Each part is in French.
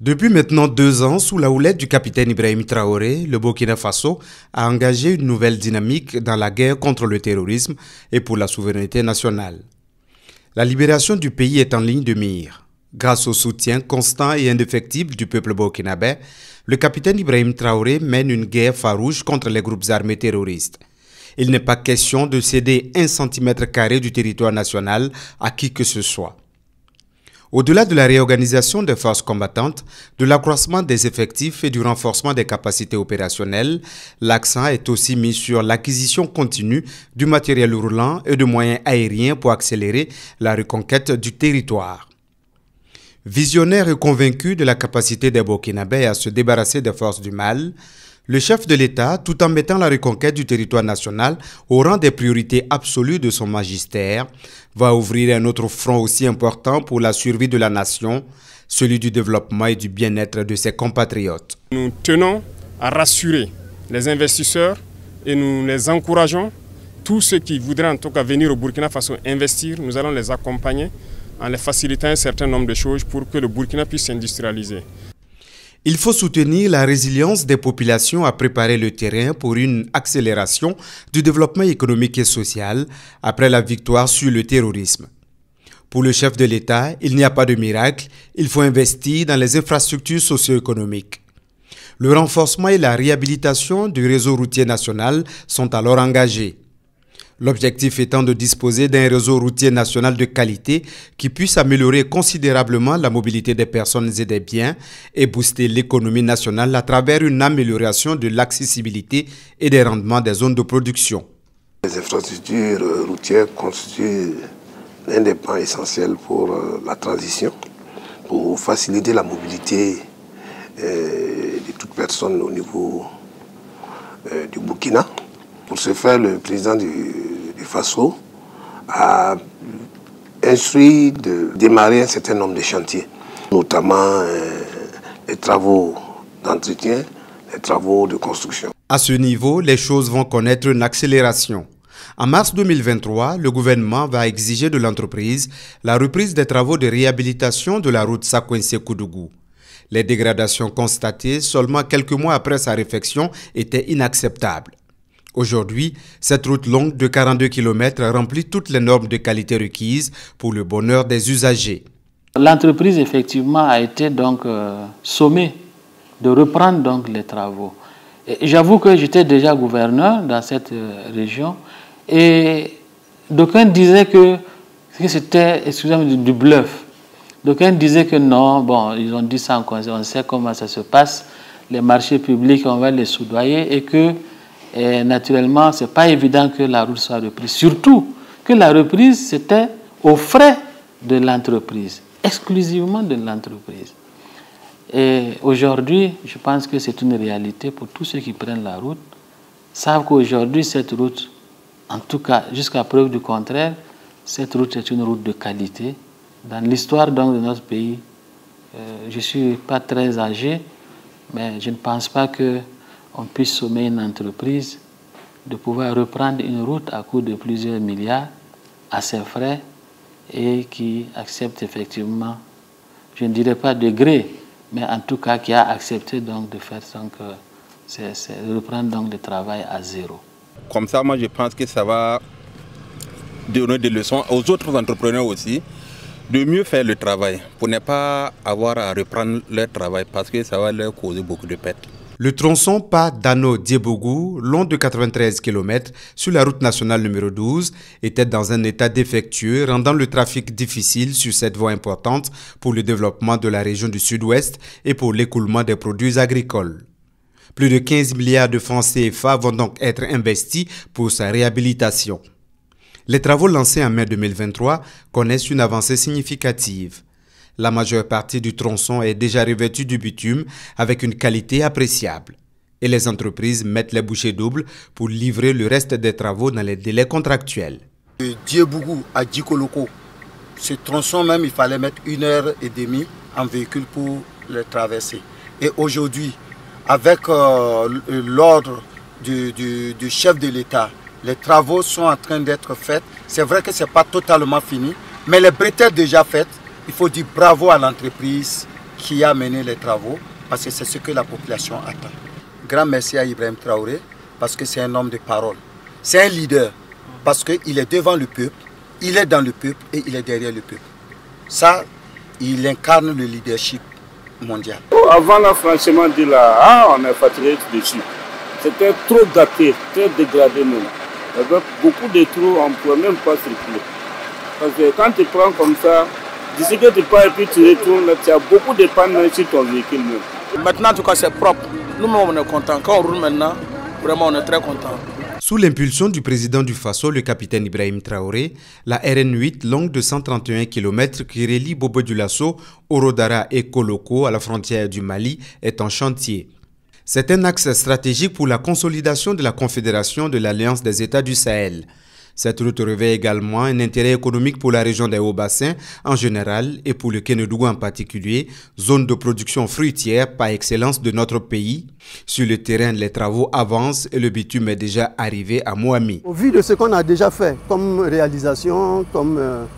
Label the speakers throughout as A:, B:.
A: Depuis maintenant 2 ans, sous la houlette du capitaine Ibrahim Traoré, le Burkina Faso a engagé une nouvelle dynamique dans la guerre contre le terrorisme et pour la souveraineté nationale. La libération du pays est en ligne de mire. Grâce au soutien constant et indéfectible du peuple burkinabé, le capitaine Ibrahim Traoré mène une guerre farouche contre les groupes armés terroristes. Il n'est pas question de céder 1 cm² du territoire national à qui que ce soit. Au-delà de la réorganisation des forces combattantes, de l'accroissement des effectifs et du renforcement des capacités opérationnelles, l'accent est aussi mis sur l'acquisition continue du matériel roulant et de moyens aériens pour accélérer la reconquête du territoire. Visionnaire et convaincu de la capacité des Burkinabés à se débarrasser des forces du mal, le chef de l'État, tout en mettant la reconquête du territoire national au rang des priorités absolues de son magistère, va ouvrir un autre front aussi important pour la survie de la nation, celui du développement et du bien-être de ses compatriotes.
B: Nous tenons à rassurer les investisseurs et nous les encourageons. Tous ceux qui voudraient en tout cas venir au Burkina Faso investir, nous allons les accompagner en les facilitant un certain nombre de choses pour que le Burkina puisse s'industrialiser.
A: Il faut soutenir la résilience des populations à préparer le terrain pour une accélération du développement économique et social après la victoire sur le terrorisme. Pour le chef de l'État, il n'y a pas de miracle, il faut investir dans les infrastructures socio-économiques. Le renforcement et la réhabilitation du réseau routier national sont alors engagés. L'objectif étant de disposer d'un réseau routier national de qualité qui puisse améliorer considérablement la mobilité des personnes et des biens et booster l'économie nationale à travers une amélioration de l'accessibilité et des rendements des zones de production.
C: Les infrastructures routières constituent l'un des pans essentiels pour la transition, pour faciliter la mobilité de toute personne au niveau du Burkina. Pour ce faire, le président du Faso a instruit de démarrer un certain nombre de chantiers, notamment les travaux d'entretien, les travaux de construction.
A: À ce niveau, les choses vont connaître une accélération. En mars 2023, le gouvernement va exiger de l'entreprise la reprise des travaux de réhabilitation de la route Sakwense-Koudougou. Les dégradations constatées seulement quelques mois après sa réfection étaient inacceptables. Aujourd'hui, cette route longue de 42 km remplit toutes les normes de qualité requises pour le bonheur des usagers.
D: L'entreprise, effectivement, a été donc sommée de reprendre donc les travaux. J'avoue que j'étais déjà gouverneur dans cette région et d'aucuns disaient que c'était, excusez-moi, du bluff. D'aucuns disaient que non, bon, ils ont dit ça en conseil, on sait comment ça se passe, les marchés publics, on va les soudoyer et que naturellement, ce n'est pas évident que la route soit reprise. Surtout que la reprise, c'était aux frais de l'entreprise, exclusivement de l'entreprise. Et aujourd'hui, je pense que c'est une réalité pour tous ceux qui prennent la route, savent qu'aujourd'hui, cette route, en tout cas jusqu'à preuve du contraire, cette route est une route de qualité. Dans l'histoire donc de notre pays, je ne suis pas très âgé, mais je ne pense pas qu'on puisse sommer une entreprise de pouvoir reprendre une route à coût de plusieurs milliards à ses frais et qui accepte effectivement, je ne dirais pas de gré, mais en tout cas qui a accepté donc de faire donc, reprendre donc le travail à zéro.
E: Comme ça, moi je pense que ça va donner des leçons aux autres entrepreneurs aussi de mieux faire le travail pour ne pas avoir à reprendre leur travail parce que ça va leur causer beaucoup de pertes.
A: Le tronçon Pas-Dano-Diebougou, long de 93 km sur la route nationale numéro 12, était dans un état défectueux, rendant le trafic difficile sur cette voie importante pour le développement de la région du Sud-Ouest et pour l'écoulement des produits agricoles. Plus de 15 milliards de francs CFA vont donc être investis pour sa réhabilitation. Les travaux lancés en mai 2023 connaissent une avancée significative. La majeure partie du tronçon est déjà revêtue du bitume avec une qualité appréciable. Et les entreprises mettent les bouchées doubles pour livrer le reste des travaux dans les délais contractuels.
F: De Diebougou à Djikoloko, ce tronçon même, il fallait mettre 1h30 en véhicule pour le traverser. Et aujourd'hui, avec l'ordre du chef de l'État, les travaux sont en train d'être faits. C'est vrai que ce n'est pas totalement fini, mais les bretelles déjà faites. Il faut dire bravo à l'entreprise qui a mené les travaux, parce que c'est ce que la population attend. Grand merci à Ibrahim Traoré, parce que c'est un homme de parole. C'est un leader, parce qu'il est devant le peuple, il est dans le peuple et il est derrière le peuple. Ça, il incarne le leadership mondial.
G: Avant là, franchement, dit là, on est fatigué dessus. C'était trop daté, très dégradé même. Avec beaucoup de trous, on ne pouvait même pas circuler. Parce que quand tu prends comme ça, d'ici que tu pars et puis tu retournes, tu as beaucoup de pannes sur ton véhicule même.
H: Maintenant, en tout cas, c'est propre. Nous-mêmes, on est contents. Quand on roule maintenant, vraiment, on est très contents.
A: Sous l'impulsion du président du Faso, le capitaine Ibrahim Traoré, la RN8, longue de 131 km qui relie Bobo-Dioulasso, Orodara et Koloko à la frontière du Mali, est en chantier. C'est un axe stratégique pour la consolidation de la Confédération de l'Alliance des États du Sahel. Cette route revêt également un intérêt économique pour la région des Hauts-Bassins en général et pour le Kénédougou en particulier, zone de production fruitière par excellence de notre pays. Sur le terrain, les travaux avancent et le bitume est déjà arrivé à Moami.
I: Au vu de ce qu'on a déjà fait comme réalisation, comme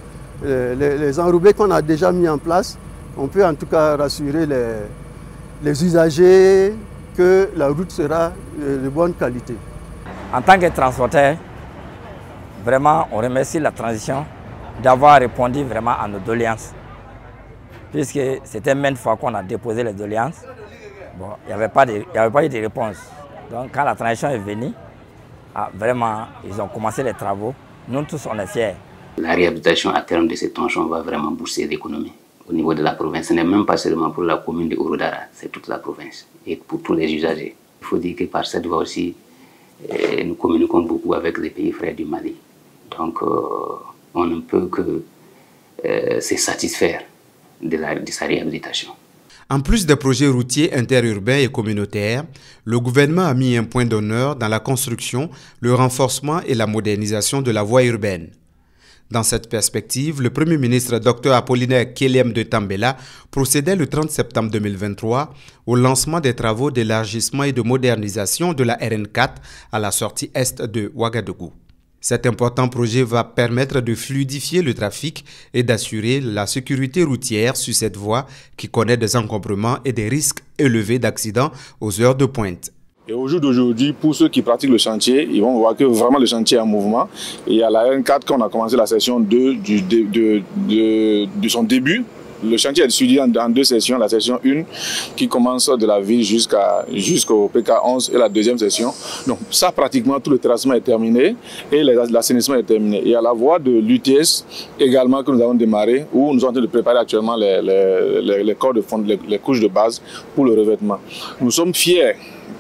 I: les enrobés qu'on a déjà mis en place, on peut en tout cas rassurer les usagers que la route sera de bonne qualité.
J: En tant que transporteur, vraiment, on remercie la transition d'avoir répondu vraiment à nos doléances. Puisque c'était maintes fois qu'on a déposé les doléances, bon, il n'y avait pas eu de réponse. Donc quand la transition est venue, vraiment, ils ont commencé les travaux. Nous tous, on est fiers.
K: La réhabilitation à terme de ces tronçons va vraiment booster l'économie au niveau de la province. Ce n'est même pas seulement pour la commune de Orodara, c'est toute la province et pour tous les usagers. Il faut dire que par cette voie aussi, nous communiquons beaucoup avec les pays frères du Mali. Donc, on ne peut que se satisfaire de sa réhabilitation.
A: En plus des projets routiers interurbains et communautaires, le gouvernement a mis un point d'honneur dans la construction, le renforcement et la modernisation de la voie urbaine. Dans cette perspective, le Premier ministre Dr Apollinaire Kelem de Tambela procédait le 30 septembre 2023 au lancement des travaux d'élargissement et de modernisation de la RN4 à la sortie est de Ouagadougou. Cet important projet va permettre de fluidifier le trafic et d'assurer la sécurité routière sur cette voie qui connaît des encombrements et des risques élevés d'accidents aux heures de pointe.
G: Et au jour d'aujourd'hui, pour ceux qui pratiquent le chantier, ils vont voir que vraiment le chantier est en mouvement. Et à la RN4, quand on a commencé la session 2 de son début, le chantier est suivi en 2 sessions. La session 1 qui commence de la ville jusqu'au PK11 et la deuxième session. Donc ça, pratiquement, tout le tracement est terminé et l'assainissement est terminé. Et à la voie de l'UTS également que nous avons démarré, où nous sommes en train de préparer actuellement les corps de fond, les couches de base pour le revêtement. Nous sommes fiers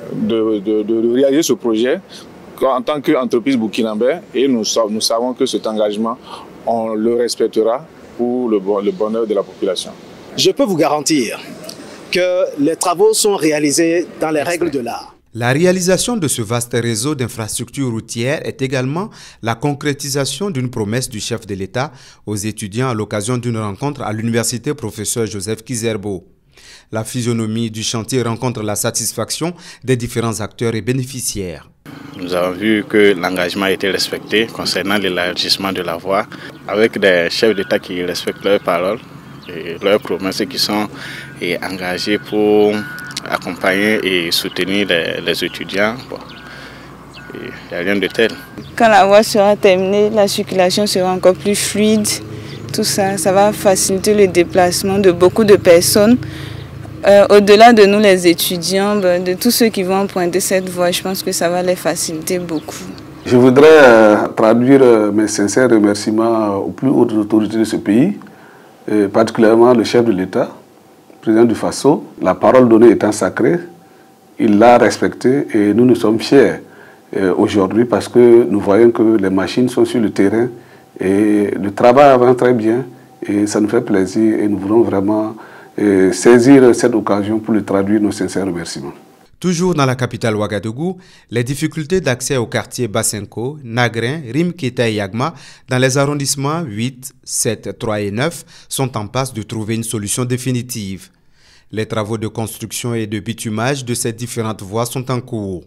G: de réaliser ce projet en tant qu'entreprise burkinabé et nous savons que cet engagement, on le respectera pour le bonheur de la population.
L: Je peux vous garantir que les travaux sont réalisés dans les règles de l'art.
A: La réalisation de ce vaste réseau d'infrastructures routières est également la concrétisation d'une promesse du chef de l'État aux étudiants à l'occasion d'une rencontre à l'université professeur Joseph Kizerbo. La physionomie du chantier rencontre la satisfaction des différents acteurs et bénéficiaires.
M: Nous avons vu que l'engagement a été respecté concernant l'élargissement de la voie, avec des chefs d'État qui respectent leurs paroles et leurs promesses et qui sont engagés pour accompagner et soutenir les étudiants. Bon, il n'y a rien de tel.
N: Quand la voie sera terminée, la circulation sera encore plus fluide. Tout ça, ça va faciliter le déplacement de beaucoup de personnes. Au-delà de nous les étudiants, de tous ceux qui vont emprunter cette voie, je pense que ça va les faciliter beaucoup.
O: Je voudrais traduire mes sincères remerciements aux plus hautes autorités de ce pays, et particulièrement le chef de l'État, le président du Faso. La parole donnée étant sacrée, il l'a respectée et nous sommes fiers aujourd'hui parce que nous voyons que les machines sont sur le terrain et le travail avance très bien et ça nous fait plaisir et nous voulons vraiment saisir cette occasion pour lui traduire nos sincères remerciements.
A: Toujours dans la capitale Ouagadougou, les difficultés d'accès aux quartiers Basenko, Nagrin, Rimketa et Yagma dans les arrondissements 8, 7, 3 et 9 sont en passe de trouver une solution définitive. Les travaux de construction et de bitumage de ces différentes voies sont en cours.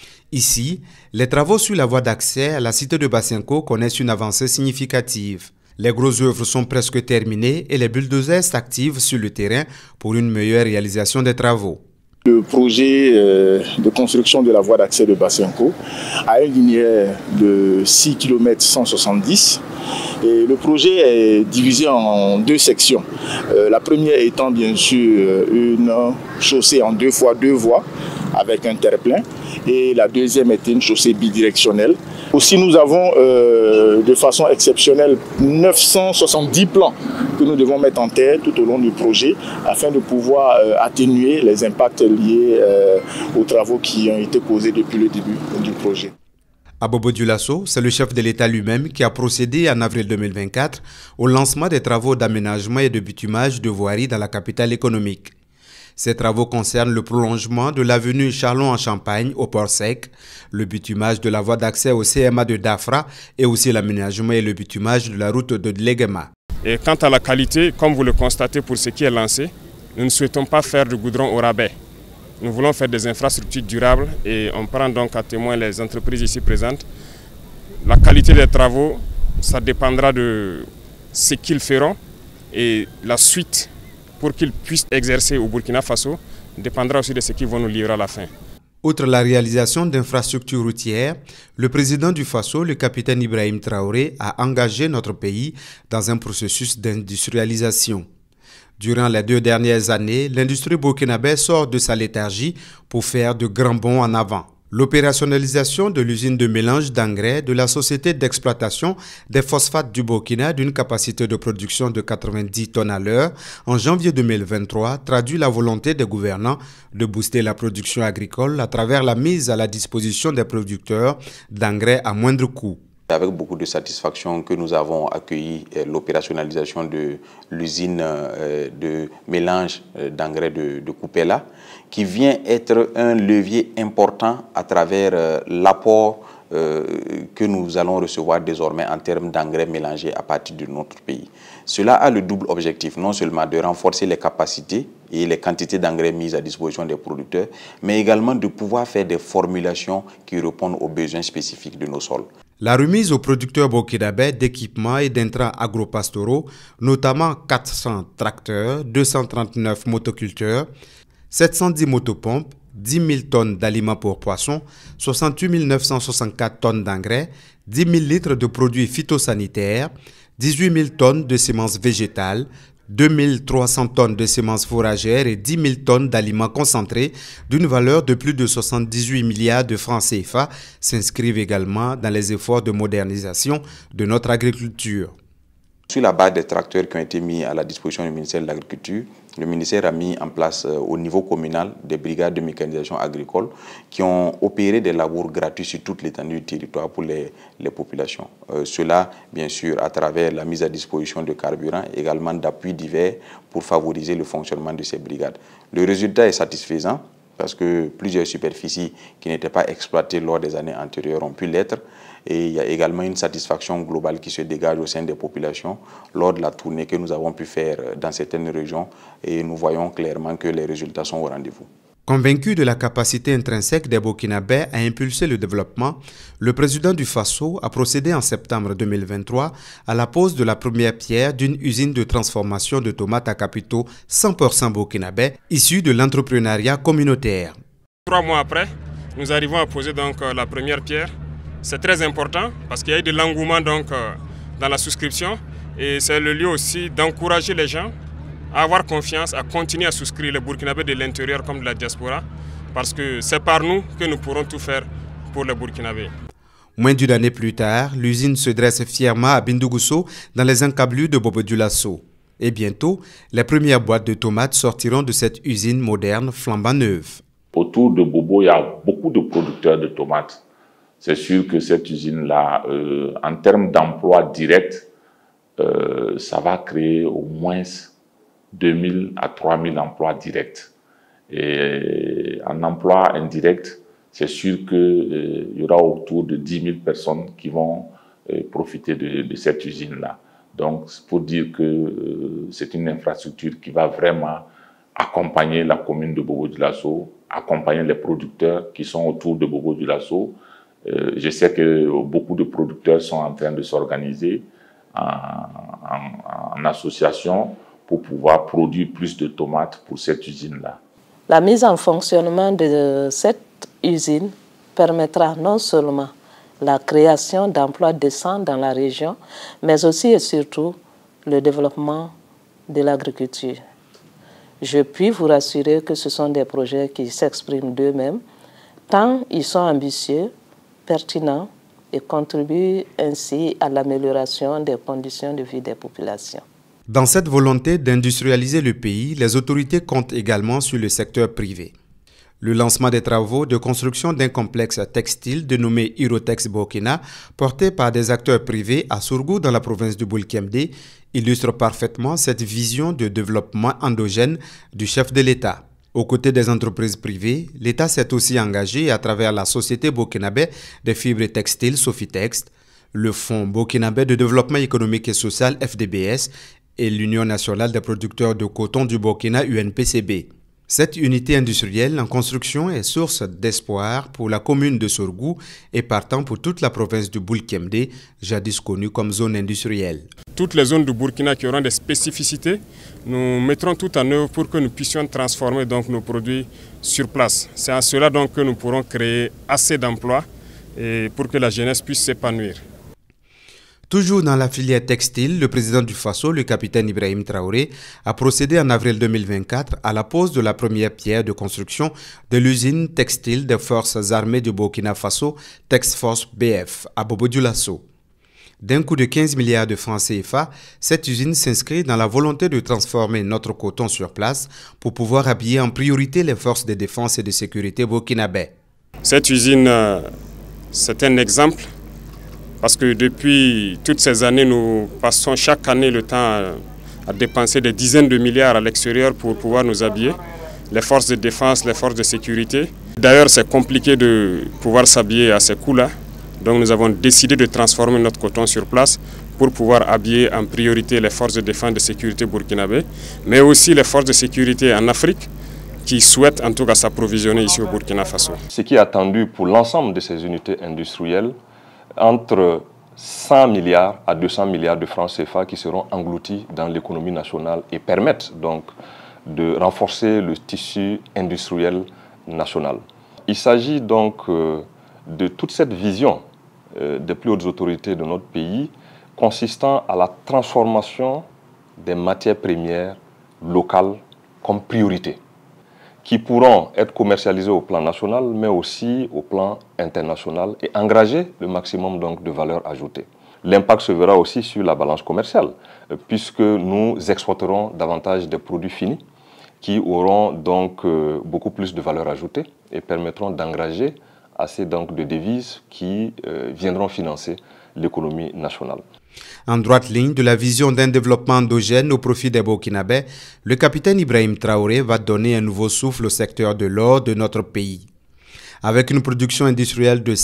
A: Ici, les travaux sur la voie d'accès à la cité de Basenko connaissent une avancée significative. Les grosses œuvres sont presque terminées et les bulldozers s'activent sur le terrain pour une meilleure réalisation des travaux.
G: Le projet de construction de la voie d'accès de Bassenco a une linéaire de 6 km 170 et le projet est divisé en deux sections. La première étant bien sûr une chaussée en 2x2 voies avec un terre-plein et la deuxième était une chaussée bidirectionnelle. Aussi nous avons de façon exceptionnelle 970 plans que nous devons mettre en terre tout au long du projet afin de pouvoir atténuer les impacts liés aux travaux qui ont été causés depuis le début du projet.
A: À Bobo Dioulasso, c'est le chef de l'État lui-même qui a procédé en avril 2024 au lancement des travaux d'aménagement et de bitumage de voiries dans la capitale économique. Ces travaux concernent le prolongement de l'avenue Charlon en Champagne au Port Sec, le bitumage de la voie d'accès au CMA de Dafra et aussi l'aménagement et le bitumage de la route de Dlegema.
B: Et quant à la qualité, comme vous le constatez pour ce qui est lancé, nous ne souhaitons pas faire du goudron au rabais. Nous voulons faire des infrastructures durables et on prend donc à témoin les entreprises ici présentes. La qualité des travaux, ça dépendra de ce qu'ils feront et la suite pour qu'ils puissent exercer au Burkina Faso dépendra aussi de ce qu'ils vont nous livrer à la fin.
A: Outre la réalisation d'infrastructures routières, le président du Faso, le capitaine Ibrahim Traoré, a engagé notre pays dans un processus d'industrialisation. Durant les 2 dernières années, l'industrie burkinabé sort de sa léthargie pour faire de grands bonds en avant. L'opérationnalisation de l'usine de mélange d'engrais de la société d'exploitation des phosphates du Burkina d'une capacité de production de 90 tonnes à l'heure en janvier 2023 traduit la volonté des gouvernants de booster la production agricole à travers la mise à la disposition des producteurs d'engrais à moindre coût.
P: Avec beaucoup de satisfaction que nous avons accueilli l'opérationnalisation de l'usine de mélange d'engrais de Coupella, qui vient être un levier important à travers l'apport que nous allons recevoir désormais en termes d'engrais mélangés à partir de notre pays. Cela a le double objectif, non seulement de renforcer les capacités et les quantités d'engrais mises à disposition des producteurs, mais également de pouvoir faire des formulations qui répondent aux besoins spécifiques de nos sols.
A: La remise aux producteurs burkinabés d'équipements et d'intrants agropastoraux, notamment 400 tracteurs, 239 motoculteurs, 710 motopompes, 10 000 tonnes d'aliments pour poissons, 68 964 tonnes d'engrais, 10 000 litres de produits phytosanitaires, 18 000 tonnes de semences végétales, 2 300 tonnes de semences fourragères et 10 000 tonnes d'aliments concentrés d'une valeur de plus de 78 milliards de francs CFA s'inscrivent également dans les efforts de modernisation de notre agriculture.
P: Sur la base des tracteurs qui ont été mis à la disposition du ministère de l'Agriculture, le ministère a mis en place au niveau communal des brigades de mécanisation agricole qui ont opéré des labours gratuits sur toute l'étendue du territoire pour les populations. Cela, bien sûr, à travers la mise à disposition de carburant, également d'appuis divers pour favoriser le fonctionnement de ces brigades. Le résultat est satisfaisant parce que plusieurs superficies qui n'étaient pas exploitées lors des années antérieures ont pu l'être. Et il y a également une satisfaction globale qui se dégage au sein des populations lors de la tournée que nous avons pu faire dans certaines régions et nous voyons clairement que les résultats sont au rendez-vous.
A: Convaincu de la capacité intrinsèque des Burkinabés à impulser le développement, le président du Faso a procédé en septembre 2023 à la pose de la première pierre d'une usine de transformation de tomates à capitaux 100% burkinabés issue de l'entrepreneuriat communautaire.
B: 3 mois après, nous arrivons à poser donc la première pierre. C'est très important parce qu'il y a eu de l'engouement dans la souscription et c'est le lieu aussi d'encourager les gens à avoir confiance, à continuer à souscrire les Burkinabés de l'intérieur comme de la diaspora parce que c'est par nous que nous pourrons tout faire pour les Burkinabés.
A: Moins d'une année plus tard, l'usine se dresse fièrement à Bindougusso dans les encablures de Bobo Dioulasso. Et bientôt, les premières boîtes de tomates sortiront de cette usine moderne flambant neuve.
Q: Autour de Bobo, il y a beaucoup de producteurs de tomates. C'est sûr que cette usine-là, en termes d'emploi direct, ça va créer au moins 2000 à 3000 emplois directs. Et en emploi indirect, c'est sûr qu'il y aura autour de 10 000 personnes qui vont profiter de cette usine-là. Donc, c'est pour dire que c'est une infrastructure qui va vraiment accompagner la commune de Bobo Dioulasso, accompagner les producteurs qui sont autour de Bobo Dioulasso. Je sais que beaucoup de producteurs sont en train de s'organiser en association pour pouvoir produire plus de tomates pour cette usine-là.
R: La mise en fonctionnement de cette usine permettra non seulement la création d'emplois décents dans la région, mais aussi et surtout le développement de l'agriculture. Je puis vous rassurer que ce sont des projets qui s'expriment d'eux-mêmes, tant ils sont ambitieux, pertinents et contribuent ainsi à l'amélioration des conditions de vie des populations.
A: Dans cette volonté d'industrialiser le pays, les autorités comptent également sur le secteur privé. Le lancement des travaux de construction d'un complexe textile dénommé Hirotex Burkina, porté par des acteurs privés à Sourgou dans la province du Boulkemdé, illustre parfaitement cette vision de développement endogène du chef de l'État. Aux côtés des entreprises privées, l'État s'est aussi engagé à travers la Société burkinabé des fibres textiles Sofitex, le Fonds burkinabé de développement économique et social FDBS et l'Union nationale des producteurs de coton du Burkina UNPCB. Cette unité industrielle en construction est source d'espoir pour la commune de Sourgou et partant pour toute la province du Boulkemdé, jadis connue comme zone industrielle.
B: Toutes les zones du Burkina qui auront des spécificités, nous mettrons tout en œuvre pour que nous puissions transformer donc nos produits sur place. C'est à cela donc que nous pourrons créer assez d'emplois et pour que la jeunesse puisse s'épanouir.
A: Toujours dans la filière textile, le président du Faso, le capitaine Ibrahim Traoré, a procédé en avril 2024 à la pose de la première pierre de construction de l'usine textile des forces armées du Burkina Faso, Texforce BF, à Bobo-Dioulasso. D'un coût de 15 milliards de francs CFA, cette usine s'inscrit dans la volonté de transformer notre coton sur place pour pouvoir habiller en priorité les forces de défense et de sécurité burkinabè.
B: Cette usine, c'est un exemple. Parce que depuis toutes ces années, nous passons chaque année le temps à dépenser des dizaines de milliards à l'extérieur pour pouvoir nous habiller. Les forces de défense, les forces de sécurité. D'ailleurs, c'est compliqué de pouvoir s'habiller à ces coûts-là. Donc nous avons décidé de transformer notre coton sur place pour pouvoir habiller en priorité les forces de défense et de sécurité burkinabé, mais aussi les forces de sécurité en Afrique qui souhaitent en tout cas s'approvisionner ici au Burkina Faso.
S: Ce qui est attendu pour l'ensemble de ces unités industrielles, entre 100 milliards à 200 milliards de francs CFA qui seront engloutis dans l'économie nationale et permettent donc de renforcer le tissu industriel national. Il s'agit donc de toute cette vision des plus hautes autorités de notre pays consistant à la transformation des matières premières locales comme priorité, qui pourront être commercialisés au plan national, mais aussi au plan international et engager le maximum donc de valeur ajoutée. L'impact se verra aussi sur la balance commerciale, puisque nous exporterons davantage de produits finis qui auront donc beaucoup plus de valeur ajoutée et permettront d'engager assez donc de devises qui viendront financer l'économie nationale.
A: En droite ligne de la vision d'un développement endogène au profit des Burkinabés, le capitaine Ibrahim Traoré va donner un nouveau souffle au secteur de l'or de notre pays. Avec une production industrielle de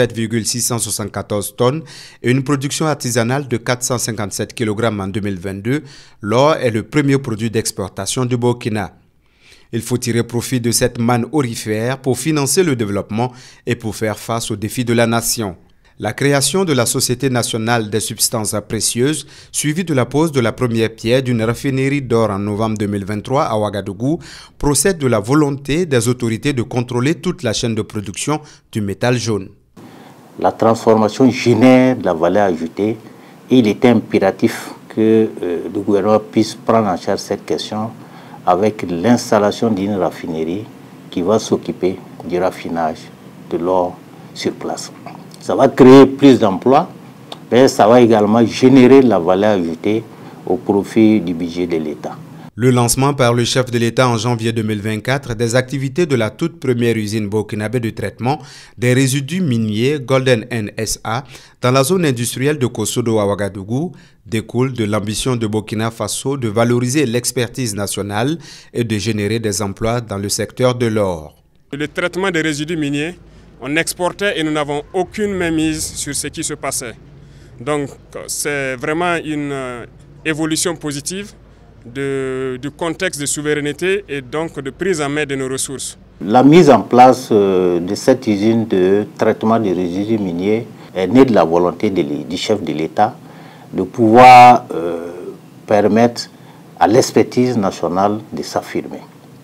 A: 57,674 tonnes et une production artisanale de 457 kg en 2022, l'or est le premier produit d'exportation du Burkina. Il faut tirer profit de cette manne aurifère pour financer le développement et pour faire face aux défis de la nation. La création de la Société nationale des substances précieuses, suivie de la pose de la première pierre d'une raffinerie d'or en novembre 2023 à Ouagadougou, procède de la volonté des autorités de contrôler toute la chaîne de production du métal jaune.
T: La transformation génère de la valeur ajoutée et il était impératif que le gouvernement puisse prendre en charge cette question avec l'installation d'une raffinerie qui va s'occuper du raffinage de l'or sur place. Ça va créer plus d'emplois, mais ça va également générer la valeur ajoutée au profit du budget de l'État.
A: Le lancement par le chef de l'État en janvier 2024 des activités de la toute première usine burkinabé de traitement des résidus miniers Golden NSA dans la zone industrielle de Kosodo à Ouagadougou découle de l'ambition de Burkina Faso de valoriser l'expertise nationale et de générer des emplois dans le secteur de l'or.
B: Le traitement des résidus miniers, on exportait et nous n'avons aucune mainmise sur ce qui se passait. Donc c'est vraiment une évolution positive du contexte de souveraineté et donc de prise en main de nos ressources.
T: La mise en place de cette usine de traitement des résidus miniers est née de la volonté du chef de l'État de pouvoir permettre à l'expertise nationale de s'affirmer.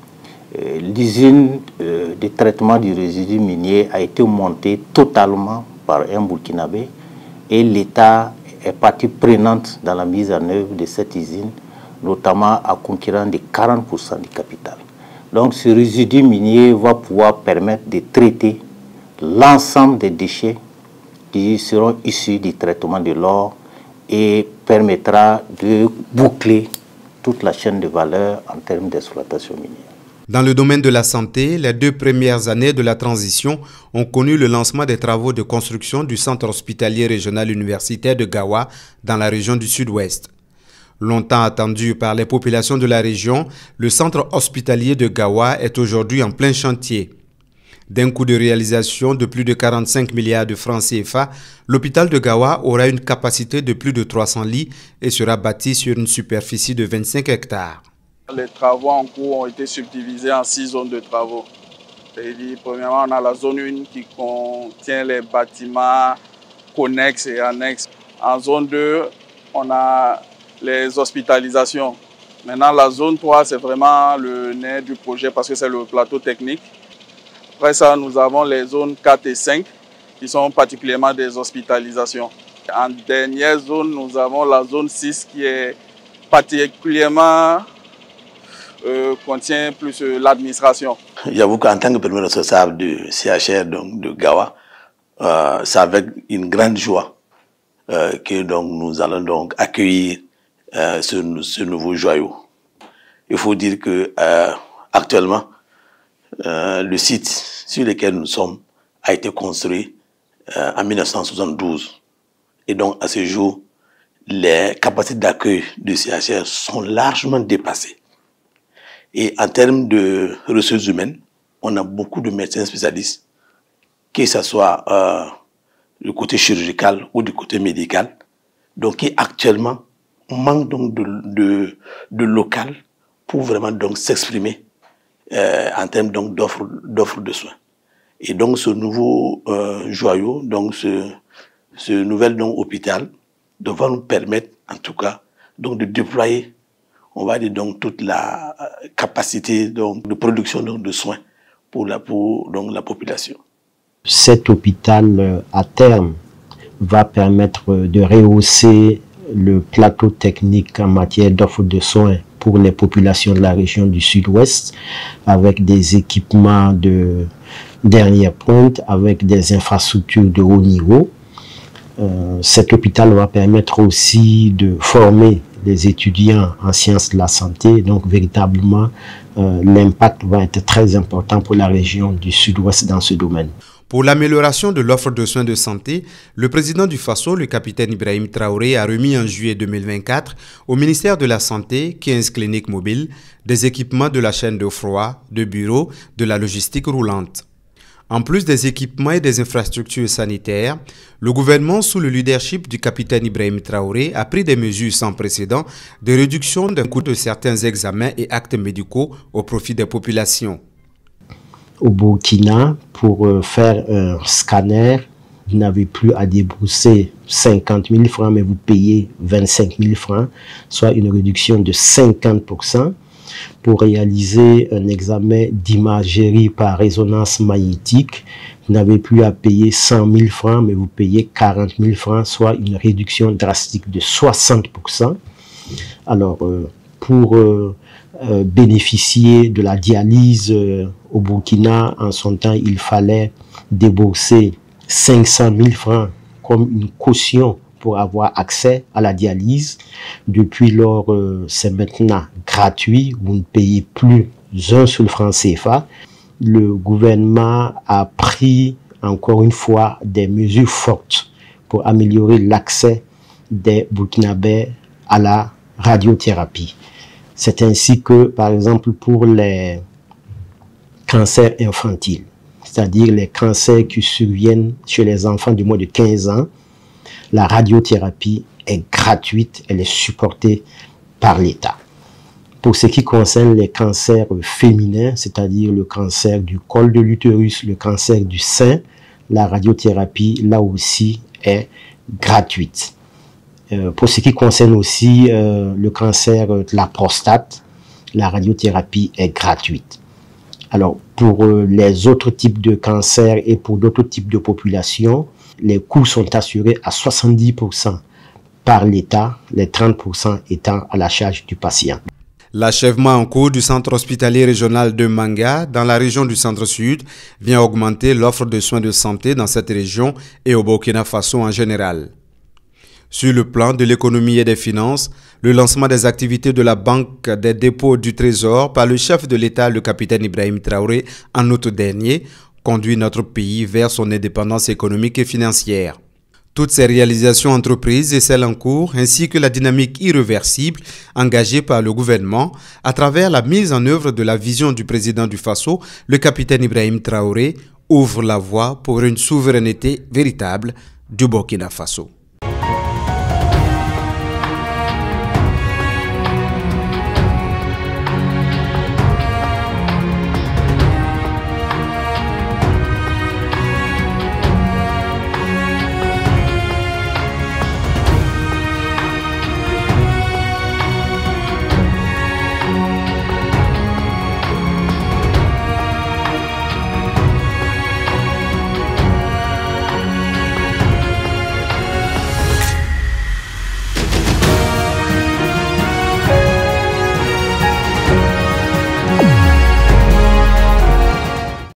T: L'usine de traitement du résidu minier a été montée totalement par un Burkinabé et l'État est partie prenante dans la mise en œuvre de cette usine, notamment à concurrent de 40% du capital. Donc ce résidu minier va pouvoir permettre de traiter l'ensemble des déchets qui seront issus du traitement de l'or et permettra de boucler toute la chaîne de valeur en termes d'exploitation minière.
A: Dans le domaine de la santé, les 2 premières années de la transition ont connu le lancement des travaux de construction du centre hospitalier régional universitaire de Gawa dans la région du Sud-Ouest. Longtemps attendu par les populations de la région, le centre hospitalier de Gawa est aujourd'hui en plein chantier. D'un coût de réalisation de plus de 45 milliards de francs CFA, l'hôpital de Gawa aura une capacité de plus de 300 lits et sera bâti sur une superficie de 25 hectares.
H: Les travaux en cours ont été subdivisés en 6 zones de travaux. C'est-à-dire, premièrement, on a la zone 1 qui contient les bâtiments connexes et annexes. En zone 2, on a les hospitalisations. Maintenant, la zone 3, c'est vraiment le nez du projet parce que c'est le plateau technique. Après ça, nous avons les zones 4 et 5 qui sont particulièrement des hospitalisations. En dernière zone, nous avons la zone 6 qui est particulièrement contient plus l'administration.
U: J'avoue qu'en tant que premier responsable du CHR donc, de Gawa, c'est avec une grande joie que donc, nous allons donc accueillir ce nouveau joyau. Il faut dire que actuellement, le site sur lequel nous sommes a été construit en 1972. Et donc, à ce jour, les capacités d'accueil du CHR sont largement dépassées. Et en termes de ressources humaines, on a beaucoup de médecins spécialistes, que ce soit du côté chirurgical ou du côté médical, donc qui actuellement manquent donc de local pour vraiment donc s'exprimer en termes donc d'offres de soins. Et donc ce nouveau joyau, donc ce nouvel donc hôpital, va nous permettre en tout cas donc de déployer, on va dire donc toute la capacité donc de production donc de soins pour la population.
V: Cet hôpital à terme va permettre de rehausser le plateau technique en matière d'offres de soins pour les populations de la région du Sud-Ouest, avec des équipements de dernière pointe, avec des infrastructures de haut niveau. Cet hôpital va permettre aussi de former des étudiants en sciences de la santé, donc véritablement l'impact va être très important pour la région du Sud-Ouest dans ce domaine.
A: Pour l'amélioration de l'offre de soins de santé, le président du Faso, le capitaine Ibrahim Traoré, a remis en juillet 2024 au ministère de la Santé, 15 cliniques mobiles, des équipements de la chaîne de froid, de bureaux, de la logistique roulante. En plus des équipements et des infrastructures sanitaires, le gouvernement, sous le leadership du capitaine Ibrahim Traoré, a pris des mesures sans précédent de réduction d'un coût de certains examens et actes médicaux au profit des populations.
V: Au Burkina, pour faire un scanner, vous n'avez plus à débourser 50 000 francs, mais vous payez 25 000 francs, soit une réduction de 50%. Pour réaliser un examen d'imagerie par résonance magnétique, vous n'avez plus à payer 100 000 francs, mais vous payez 40 000 francs, soit une réduction drastique de 60%. Alors, pour bénéficier de la dialyse au Burkina, en son temps, il fallait débourser 500 000 francs comme une caution pour avoir accès à la dialyse. Depuis lors, c'est maintenant gratuit, vous ne payez plus un seul franc CFA. Le gouvernement a pris encore une fois des mesures fortes pour améliorer l'accès des Burkinabés à la radiothérapie. C'est ainsi que, par exemple, pour les cancers infantiles, c'est-à-dire les cancers qui surviennent chez les enfants de moins de 15 ans, la radiothérapie est gratuite, elle est supportée par l'État. Pour ce qui concerne les cancers féminins, c'est-à-dire le cancer du col de l'utérus, le cancer du sein, la radiothérapie, là aussi, est gratuite. Pour ce qui concerne aussi le cancer de la prostate, la radiothérapie est gratuite. Alors, pour les autres types de cancers et pour d'autres types de populations, les coûts sont assurés à 70% par l'État, les 30% étant à la charge du patient.
A: L'achèvement en cours du centre hospitalier régional de Manga, dans la région du centre-sud, vient augmenter l'offre de soins de santé dans cette région et au Burkina Faso en général. Sur le plan de l'économie et des finances, le lancement des activités de la Banque des dépôts du Trésor par le chef de l'État, le capitaine Ibrahim Traoré, en août dernier, conduit notre pays vers son indépendance économique et financière. Toutes ces réalisations entreprises et celles en cours, ainsi que la dynamique irréversible engagée par le gouvernement à travers la mise en œuvre de la vision du président du Faso, le capitaine Ibrahim Traoré, ouvrent la voie pour une souveraineté véritable du Burkina Faso.